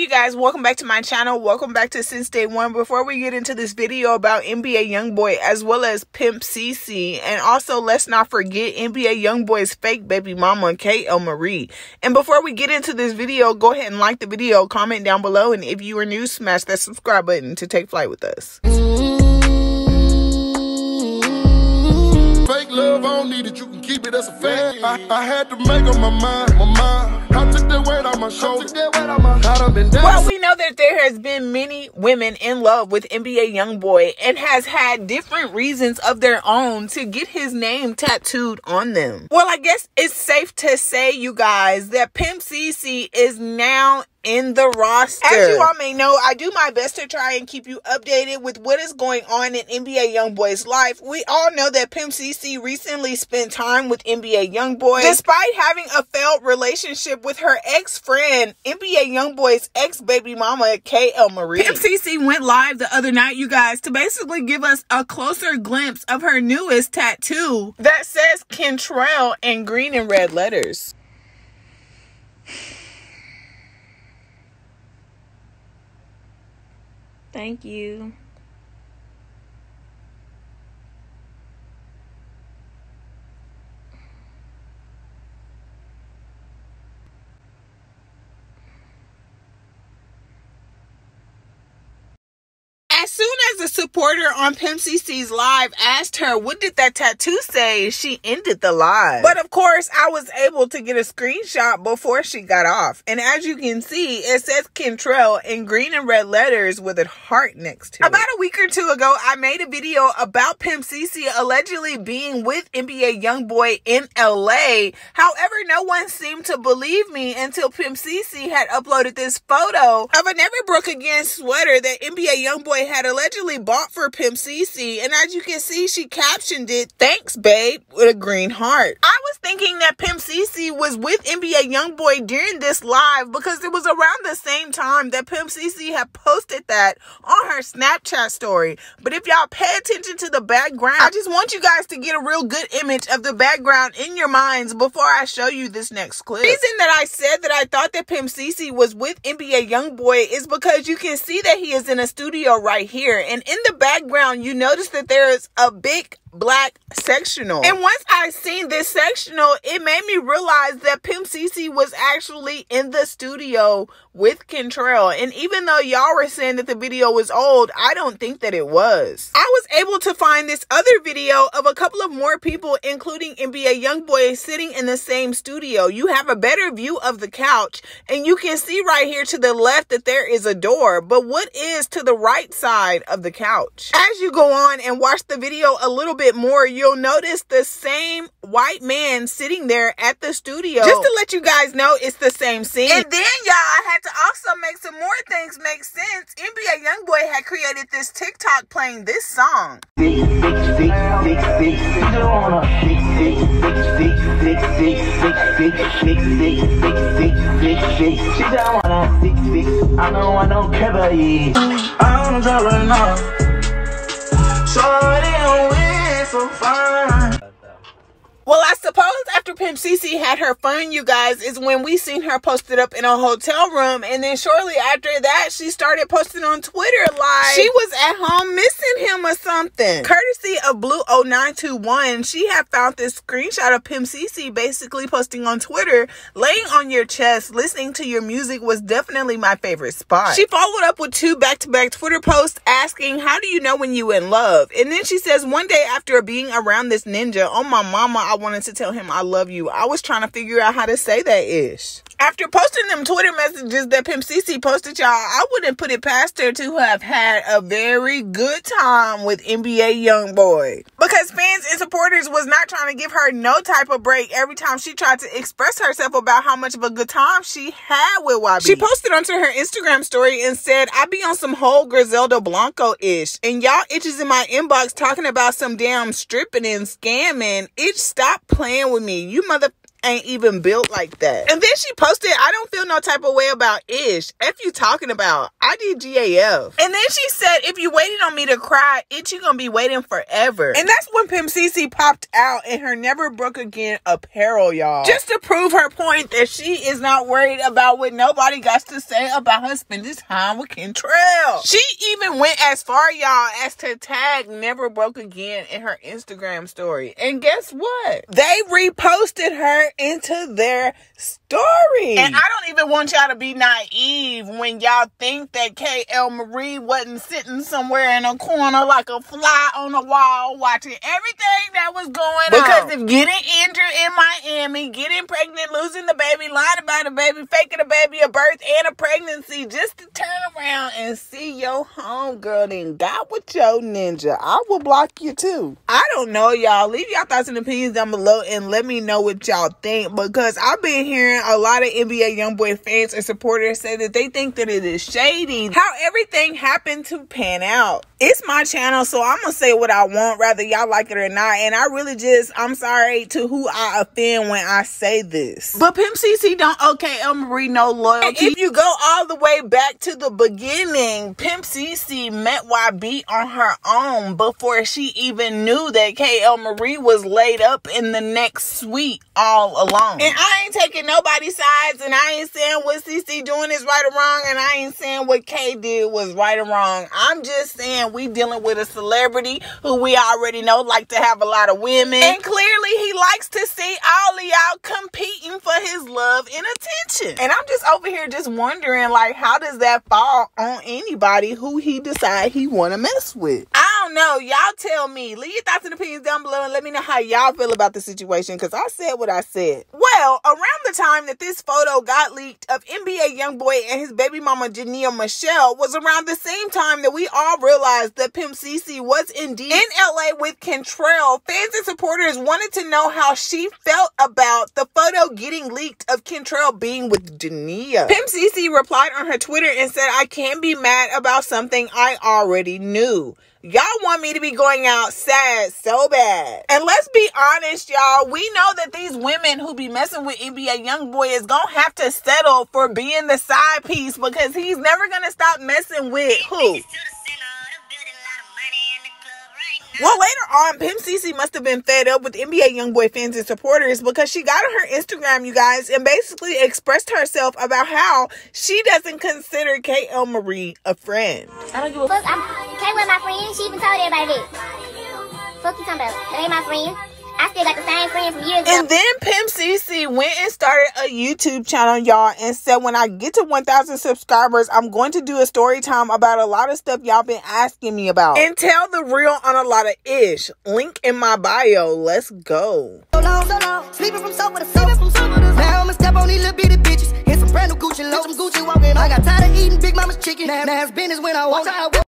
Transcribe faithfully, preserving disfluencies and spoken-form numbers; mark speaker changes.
Speaker 1: you guys, welcome back to my channel. Welcome back to Since Day One. Before we get into this video about N B A Youngboy as well as Pimp C C, and also let's not forget N B A Youngboy's fake baby mama K L Marie. And before we get into this video, go ahead and like the video, comment down below, and if you are new, smash that subscribe button to take flight with us.
Speaker 2: Fake love, I don't need it, you can keep it, that's a fact. I, I had to make up my mind, my mind. I took that weight on my shoulders.
Speaker 1: Well, we know that there has been many women in love with N B A Youngboy and has had different reasons of their own to get his name tattooed on them. Well, I guess it's safe to say, you guys, that Pimp C C is now in the roster. As you all may know, I do my best to try and keep you updated with what is going on in N B A Youngboy's life. We all know that Pimp C C recently spent time with N B A Youngboy, despite having a failed relationship with her ex-friend, N B A Youngboy's ex-baby mama, K L Marie. Pimp C C went live the other night, you guys, to basically give us a closer glimpse of her newest tattoo that says Kentrell in green and red letters. Thank you. As soon as the supporter on Pimp C C's live asked her, what did that tattoo say? She ended the live. But of course, I was able to get a screenshot before she got off. And as you can see, it says Kentrell in green and red letters with a heart next to it. About a week or two ago, I made a video about Pimp C C allegedly being with N B A Youngboy in L A. However, no one seemed to believe me until Pimp C C had uploaded this photo of a Never Broke Again sweater that N B A Youngboy had allegedly bought for Pimp C C, and as you can see, she captioned it, "Thanks, babe," with a green heart. I was thinking that Pimp C C was with N B A Youngboy during this live because it was around the same time that Pimp C C had posted that on her Snapchat story. But if y'all pay attention to the background, I just want you guys to get a real good image of the background in your minds before I show you this next clip. The reason that I said that I thought that Pimp C C was with N B A Youngboy is because you can see that he is in a studio right here, and in the background you notice that there is a big black sectional, and once I seen this sectional, it made me realize that Pimp C C was actually in the studio with Kentrell. And even though y'all were saying that the video was old, I don't think that it was. I was able to find this other video of a couple of more people, including N B A Youngboy, sitting in the same studio. You have a better view of the couch, and you can see right here to the left that there is a door, but what is to the right side of the couch? As you go on and watch the video a little bit more, you'll notice the same white man sitting there at the studio. Just to let you guys know, it's the same scene. And then, y'all, I had to also make some more things make sense. N B A Youngboy had created this TikTok playing this song.
Speaker 3: I know I don't care about you. I wanna drop right now. Shorty on way so fine.
Speaker 1: Well, I suppose after Pimp C C had her fun, you guys, is when we seen her posted up in a hotel room. And then shortly after that, she started posting on Twitter like she was at home missing him or something. Courtesy of Blue oh nine two one, she had found this screenshot of Pimp C C basically posting on Twitter, "Laying on your chest, listening to your music was definitely my favorite spot." She followed up with two back-to-back Twitter posts asking, "How do you know when you in love?" And then she says, "One day after being around this ninja, on my mama, I wanted to tell him I love you. I was trying to figure out how to say that ish." After posting them Twitter messages that Pimp C C posted, y'all, I wouldn't put it past her to have had a very good time with N B A Youngboy, because fans and supporters was not trying to give her no type of break every time she tried to express herself about how much of a good time she had with Y B. She posted onto her Instagram story and said, "I be on some whole Griselda Blanco-ish, and y'all itches in my inbox talking about some damn stripping and scamming. Itch, stop playing with me. You mother ain't even built like that. And then she posted, I don't feel no type of way about Ish. F you talking about? I did G A F. And then she said, if you waited on me to cry, Itch, you gonna be waiting forever. And that's when Pimp C C popped out in her Never Broke Again apparel, y'all. Just to prove her point that she is not worried about what nobody got to say about her spending time with Kentrell. She even went as far, y'all, as to tag Never Broke Again in her Instagram story. And guess what? They reposted her into their story. And I don't even want y'all to be naive when y'all think that K L Marie wasn't sitting somewhere in a corner like a fly on a wall watching everything that was going because on. Because if getting injured in Miami, getting pregnant, losing the baby, lying about a baby, faking a baby, a birth, and a pregnancy, just to turn around and see your homegirl then got with your ninja, I will block you too. I don't know, y'all. Leave y'all thoughts and opinions down below and let me know what y'all think, because I've been hearing a lot of N B A YoungBoy fans and supporters say that they think that it is shady how everything happened to pan out. It's my channel, so I'm gonna say what I want, whether y'all like it or not. And I really just, I'm sorry to who I offend when I say this, but Pimp C C don't owe K L Marie no loyalty. And if you go all the way back to the beginning, Pimp C C met Y B on her own before she even knew that K L Marie was laid up in the next suite all alone. And I ain't taking nobody's sides, and I ain't saying what C C doing is right or wrong, and I ain't saying what K did was right or wrong. I'm just saying we dealing with a celebrity who we already know like to have a lot of women, and clearly he likes to see all of y'all competing for his love and attention. And I'm just over here just wondering, like, how does that fall on anybody who he decide he want to mess with? I don't know. Y'all tell me. Leave your thoughts and opinions down below and let me know how y'all feel about the situation, because I said what I said. Well, around the time that this photo got leaked of N B A YoungBoy and his baby mama Jania Michelle was around the same time that we all realized that Pimp C C was indeed in L A with Kentrell. Fans and supporters wanted to know how she felt about the photo getting leaked of Kentrell being with Jania. Pimp C C replied on her Twitter and said, I can't be mad about something I already knew. Y'all want me to be going out sad so bad. And let's be honest, y'all. We know that these women who be messing with N B A YoungBoy is gonna have to settle for being the side piece, because he's never gonna stop messing with who? Well, later on, Pimp C C must have been fed up with N B A YoungBoy fans and supporters, because she got on her Instagram, you guys, and basically expressed herself about how she doesn't consider K L Marie a friend.
Speaker 4: I don't give a fuck. I'm K was my friend. She even told everybody that. Fuck you talking about? That ain't my friend. I still got the same friends from years ago.
Speaker 1: And then Pimp C C went and started a YouTube channel, y'all, and said, when I get to one thousand subscribers, I'm going to do a story time about a lot of stuff y'all been asking me about, and tell the real on a lot of ish. Link in my bio. Let's go.
Speaker 5: So long, so long. Sleeping from sofa to sofa. Now I'ma step on these little bitty bitches. Hit some brand new Gucci low. Some Gucci walking. I got tired of eating Big Mama's chicken. Now, now it's business when I walk.